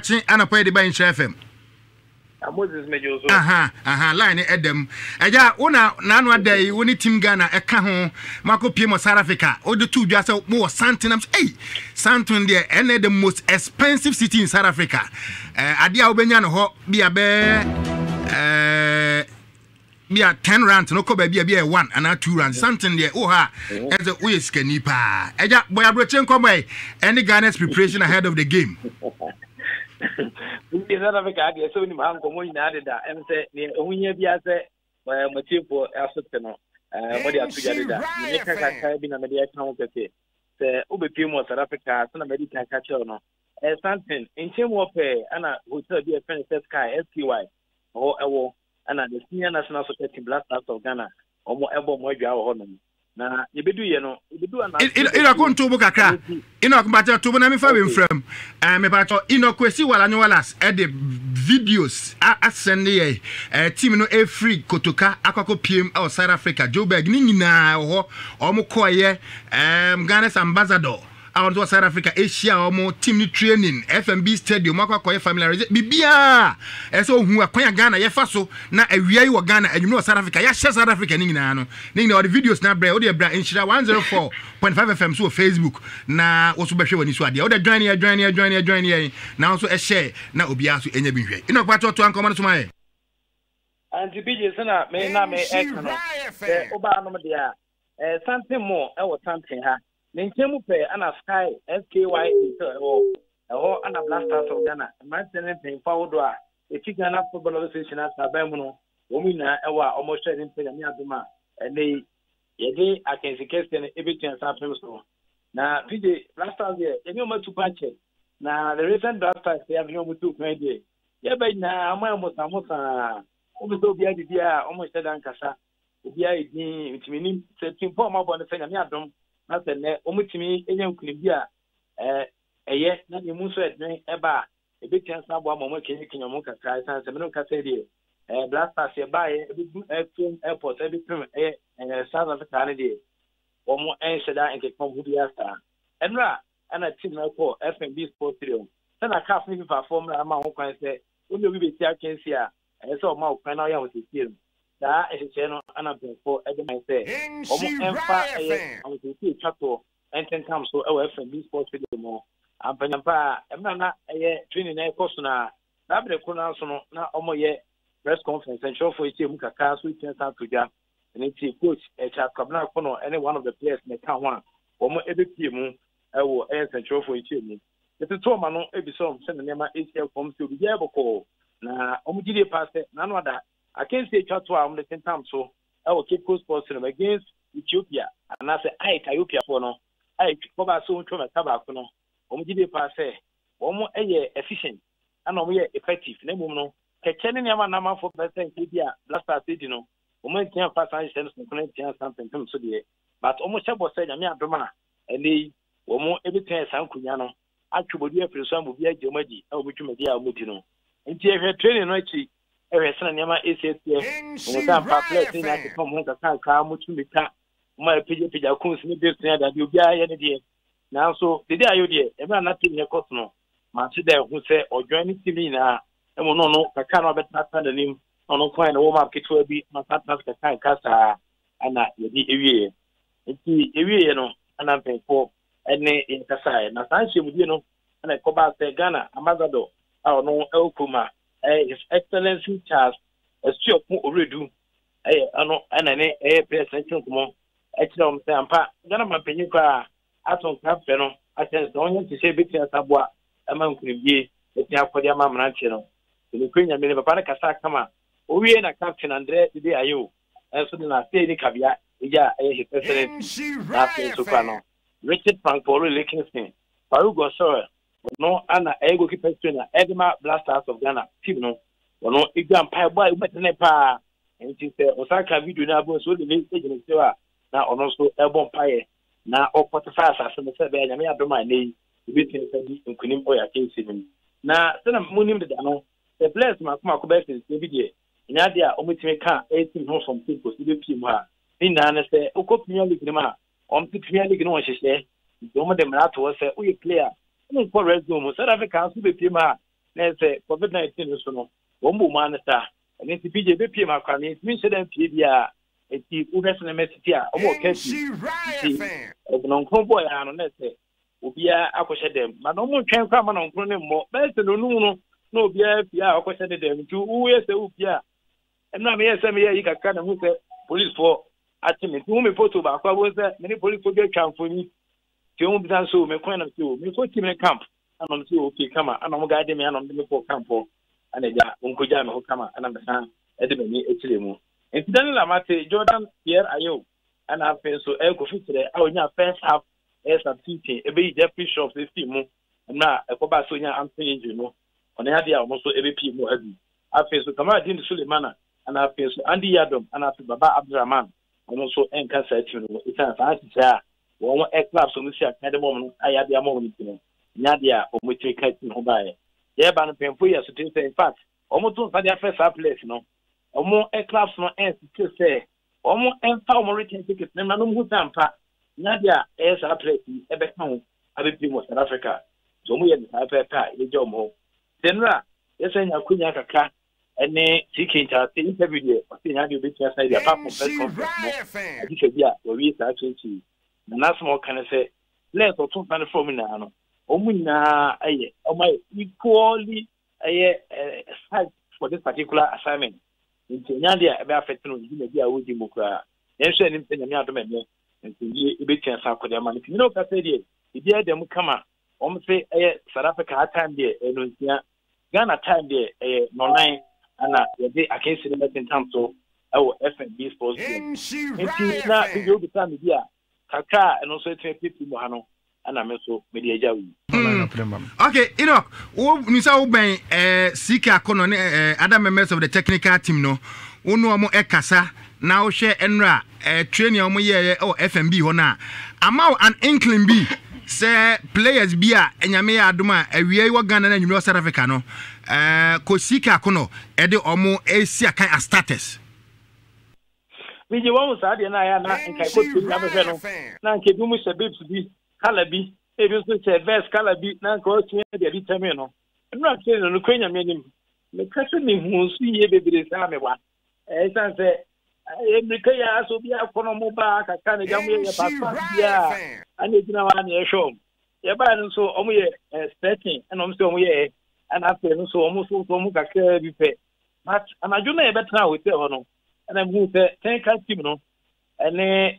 ana pay the by in FM. Moses Mejoso. Line Edem. Eja, una nanwa day, woni Team Ghana, eka ho, Marco Pimo South Africa, or the two just more Santin. Hey, Santin there, and the most expensive city in South Africa. Adia Obenyan ho, be a bear, be a 10 rand, no cobe be a 1 and 2 rand. Santin there, as a whiskey nipa. Eja, boy, I brought you any Ghana's preparation ahead of the game. We South Africa, so many man come in added that and say, we have been a motive for Alsopeno. What they are together that you make a cabin and media account. The Ubipimo South Africa, some American catcher. Something in Tim Warfare, and I would tell you a friend says Sky, SPY, or a war, and the Senior National Security Blast out of Ghana, or more ever more honor. Na yebedu ye no yebedu ana ina ko nto bukaka ina ko bacha to na me fa we frem me bacha ina ko si wala Wallace e de videos asend ye team no e free kotoka akoko pm o South Africa Joburg ni nyina ho o mo koye Ghana's ambassador out to South Africa Asia or team ni training FMB stadium akwa familiarize bibia eso hu akwan Ghana ye fa so na awia yi wo Ghana adwum no South Africa ya share South Africa ni nyina no ni the videos na bra o de bra Nhyira 104.5 FM so Facebook na wo so behwe wani so ade o de join here na so e share na obi aso enya bi hwe ino kwato to anko no so mai anti bije sana me na me ekano oba no me dia something more e wo something ha Ninkemu pe ana Sky SKY or ana Blasters of Ghana. Man paying forward a Ghana Football Association as a Bamuno, Omina, Ewa, almost in Payamia, and they yet I can see question everything as happened. Now, PJ Blasters here, you know to patch it. Now, the recent Blasters they have no to play. Yeah, but now I'm almost almost almost said Ankasa. It's meaning setting form up on the thing. I said, Omutimi, Indian Clibia, yes, not the Musa Eba, a big chance of one moment can you Moka Kai, and Semino Cassadi, Blasters by airport, every time and South Africa, or more answer that and get from Hudiasta. And Ra, and a team for FMB Sports Studio. Then I can't even perform a mouth and say, when you be here, and so mouth when I was here. That is a channel and I'm for every say. I'm to see chapel and 10 times so FMB Sports Video more. I'm Penampa, I'm not a training a customer. That be the Kunasono, not almost yet press conference and show for you Mukaka, sweet and Tuja, and it's a coach, a chap Kabna Kono, any one of the players in the town one, or more every team, I will answer and show for you. It's a Tomano episode, send the name of ACL comes to be able to call. Now, Omujidi passed it, none of that. I can't say Chatwa on the same time, so I will keep sports against Ethiopia. And I say, I Ethiopia for no, I cover so from a tabaco. Omjidi passe, Omo efficient, and we are effective. Nemuno, Kachani Nama for President Libya, Blaster Sidino, Omo can't pass and connect something from Sudia. But almost said, Amia Doma, and they Omo everything as Sankuyano. Actually, we are some will be a Jomaji, or which media Mutino. And here training right. Every son Yama is here. Without perplexing, I come home to car, much to be cut. My Pija Coons, that you buy any day. Now, so the day I did, everyone not in your cosmo. Master who say, or joining TV now, and will know, I cannot bet not the name on no kind of warm kit will be my partner's kind casta and not the area. It's the area, you know, and I'm paying for any in Kasai. Now, I see with you know, and I go back to Ghana, Ambassador, or no El Kuma. His Excellency Charles, a steward already do. And a president, actually, Sampa, Ganama Penuka, Atom Capeno, I send only to say Victor Sabua, among the Yama Manchino. The Queen and Minipana Sakama, we are a captain Andre, today are you, and so then I say the caveat, his president, after Soprano, Richard Frankfort, Lichtenstein, Farugo Sora. No, Anna Ego Kipestina, Edema Blasters of Ghana, Tino, or no exam pie boy, but Nepa, and she said, Osaka video now was so the late agent now on also Elbon Pie, now or Potafas, as I said, I may have my name, the business in Kunim Oya case in. Now, then I'm mooning the Dano, the players Marco Best is the video. In Adia, Omitimeka, 18 homes from people to the Pima. In Nana say, Oko Premier League, on the Premier League, no one she said, Doma de Marato was a player. For resume, South Africa, Super Pima, na say COVID-19 so no wombo man ta and the PJ be pie makwa ne mi se dem pie bia eti uhwese na mesiti a omo kesi non kombo ya no na say obia akɔhye dem ma no mo twɛn kwa ma no nkro ne mmɔ bɛse no nu no na obia pia akɔhye dem tu uye se upia ɛna me yɛ me yɛ yi kaka na hu sɛ police for atimi tu me photo ba kwa bo sɛ me ni police for be twamfoni ti o bi san so me kwan na so me so team camp anom so okay kama anom ga de me anom de me for camp ana ja onkoja me ho kama ana me san e de me etire mu entidan la mate Jordan Pierre Ayew ana afen so e ko fitre a onya first half substitute ebe Jeffrey Shops esi mu na ekoba so nya Anthony Nju no ona ya dia omo so ebe pie mu abi afen so kama din Sulemana ana afen so Andy Yadom ana afen Baba Abdurrahman omo so enka sa team no ita fa ati won club so mu si akade mo no aya dia mo ni tino nya dia omo tiri ka team ho bae ye ba no pemfo ya so tin say in fact omo tun fa dia first half place no omo club no en say omo enfa omo return ticket na no mu tampa Nadia is a place ebe kan abebi mo South Africa so mo ye na pepa e je omo denra yesanya kunya kaka ene tikinta te interview de o se nya de obi tia side apart from press conference no adi se bia o wi sa twenty na small kan say let o tun fan from na no omu na aye o my equally aye side for this particular assignment nti nya de ebe affect no di na bia wo di mo kra yenhwe nim se nya mi adom ene nti ebetia sa akode ama nti no ka say die bia dem kama say South Africa time there no ntia Ghana time there no nine ana ye akensi ne metin tam so FNB sports nti na video bi time bia kaka no so etin pipi mo ha no ana me so me dia jawi okay wo nisa wo ben sika akono ne other members of the technical team no wonu omo ekasa na wo hwe enra training omo ye FNB ho na ama an inkling bi say players bi a enyame ya adoma awie wo Ghana na nyumi South Africa no ko sika akono e de omo esi akan a status biji wo sa de na ya na nkai ko tu na be no na nke bi mu se babes bi kala bi e bi so se vest kala bi na ko tu de bi tame no nra ke no ko nyame nim me kase ni hu su ye bebere sa me wa san se Emrika ya so bia kono mo ba kaka ne jamu ye papa bia ani gina wa ne ehom ye ba no so omo ye setting and omo so omo ye and after no so omo so omo kaka bi pe but anaju na ye betra we say hono and am hu say ten ka team no ene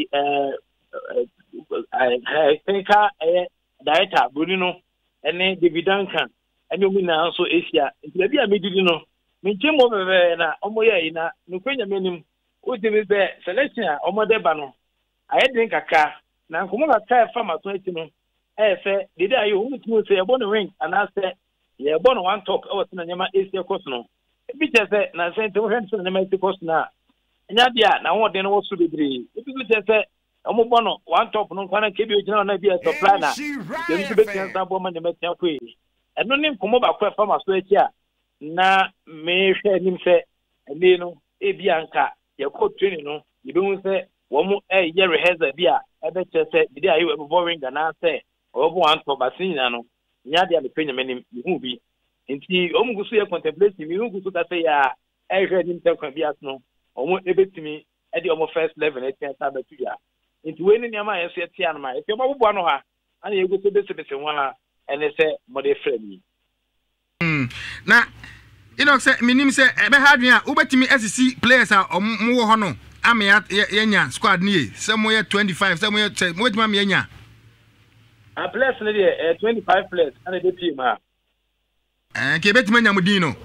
ten ka director Bruno ene David Duncan ene omo na so Asia nti bia medidi no menche mo bebe na omo ye ina no kwenya menim o de be selection a omode ba no ayedin kaka na nkomo kaka fa maso ati no se dede ayo o mutu se yebo no ring ana se yebo no one top o tina nyama Asia course no bi che se na se nte wo hwɛ so nyama Asia course na nya bia na wo de no wo so bebre bi che se omo bo no one top no kwana ke bi o gina na bia supply na dem bi be tia sa bo ma nyama tia ko yi eno ni nkomo ba kwa fa maso ati a na me hwɛ nim se ene no e bia nka ye ko training no ye be hu se wo mu ye rehearsal bia e be che se bidi ayo e boring na se o bo an to basina no nya dia le penya menim hu bi nti o mu gusu ye contemplate mi hu gusu ka se ya e hwɛ nim se kwa bia no o mu e betimi e di o mu first level e tia sa betu ya nti we ni nyama ye so ye tia no ma e fi mo bo no ha ana ye gusu be se ho ha ene se mo de frame na say minim say ebe hadwen a ubetimi SC players a mo wo ho no ame yenya squad ni say mo ye 25 say mo wetima ame yenya a players ne dey 25 players ana dey team ha ke betima nya mudin no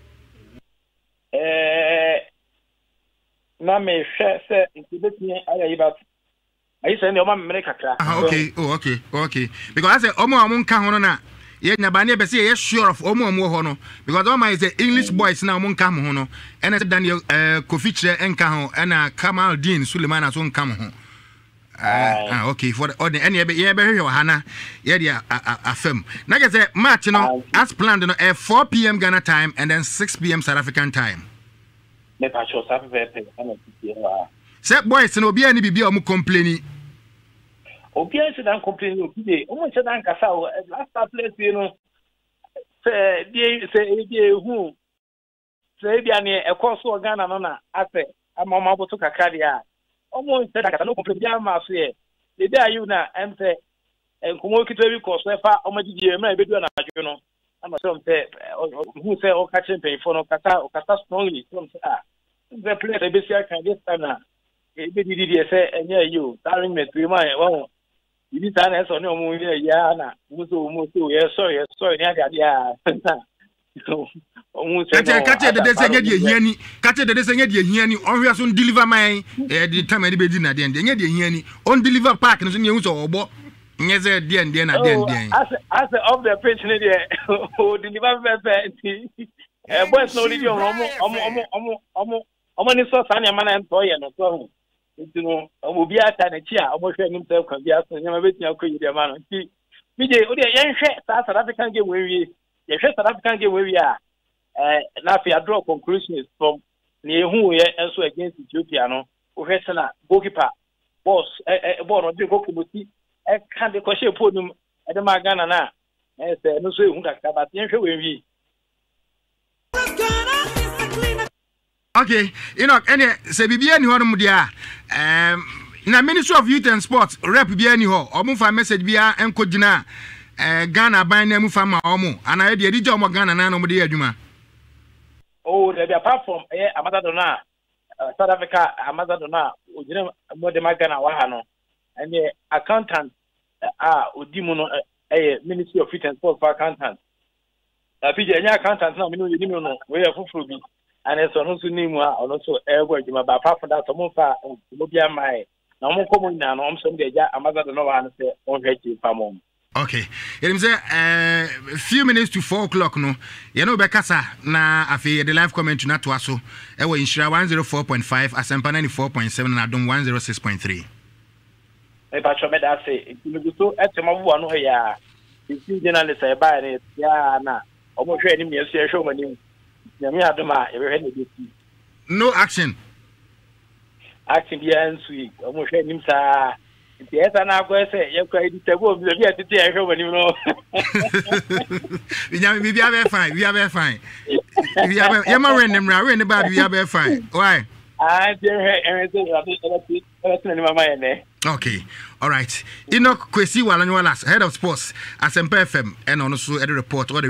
na me hwe say nke betimi aya yi ba ayi say ne o ma me kakra okay because I say omo amun ka ho no na ye nyabane be say ye sure of omo ho no because all my is the English boys now mon kam ho no and Daniel Kofichre enka ho and Kamal Dean Suleiman so nkam ho okay for the any ye be hwe hana ye dia afem na get say match no as planned no 4 p.m. Ghana time and then 6 p.m. South African time me pa sure sa fe say boys no obi ani bibia o mo complaining obi ese dan complain obi dey o mo se dan kasa o last place you know say who say the a course of Ghana Nona, I say, I'm on my to Kadia. Almost said I can open the Yama say, the day you now, and say, and Kumoki course, where far, how much you may be doing, you know. I'm a son say, who say, oh, catching pay for no Kata or Kata strongly. The place I basically can get now. It did say, and yeah, you, darling me, to my own. You did an answer no more, yeah, sorry, yeah. Catch the descent, catch the descent, or we are soon deliver my the time I did in again. Then on deliver pack and soon use or bo. Yes, dear, as of the pension, who deliver my boys no need I'm only so funny, man, employer, and so. You know, I will be at a chair, almost himself can be asked, and never waiting. I'll the man. BJ, young South African game where we, the South African game where we are. Now, if I draw conclusions from near who we are also against Ethiopia, no, professional goalkeeper, boss, a board of the goalkeeper, a can't question podium at the Magana now. As no so who that, but the answer will be. Okay, you know, any say be any ho dia na Ministry of Youth and Sports rep be any ho omo fa message bia enko gina Ghana ban na mu fa ma omo ana ye de omo Ghana na no mo de adwuma. Oh, there be apart from Amadadona South Africa Amadadona ojina mo de Ghana wa ha no and the accountant odimu no Ministry of Youth and Sports for accountant PJ any accountant na me no yedi no we afufuru bi. And it's also name also airway, but apart from that, some far will be my no more common now. I'm some day, Amazon no one say on Pamon. Okay, it is a few minutes to 4 o'clock. No, you know, Bekasa na afi the live comment na to aso. Ewo Nhyira 104.5, Asempa 94.7, and Adom 106.3. I patch me that say, you go at some one here. If you journalists say by it, yeah, na almost ready me a show when no action. Action the answer. Almost him, sir. Yes, and I go say, you cried the world. We have to tell when you know. We are fine. We are fine. We have a random round about we are fine. Why? I in my mind. Okay, all right. Enoch Kwesi Wallace, head of sports, Asempa FM, and also at the report.